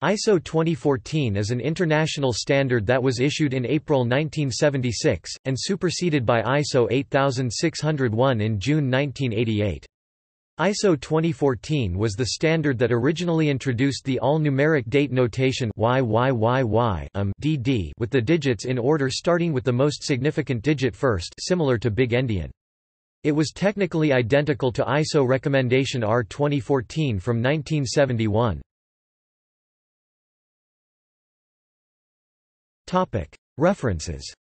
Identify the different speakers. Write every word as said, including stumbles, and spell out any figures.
Speaker 1: I S O twenty fourteen is an international standard that was issued in April nineteen seventy-six, and superseded by I S O eight thousand six hundred one in June nineteen eighty-eight. I S O twenty fourteen was the standard that originally introduced the all-numeric date notation Y Y Y Y um, D D with the digits in order starting with the most significant digit first, similar to Big Endian. It was technically identical to I S O Recommendation R twenty fourteen from nineteen seventy-one. References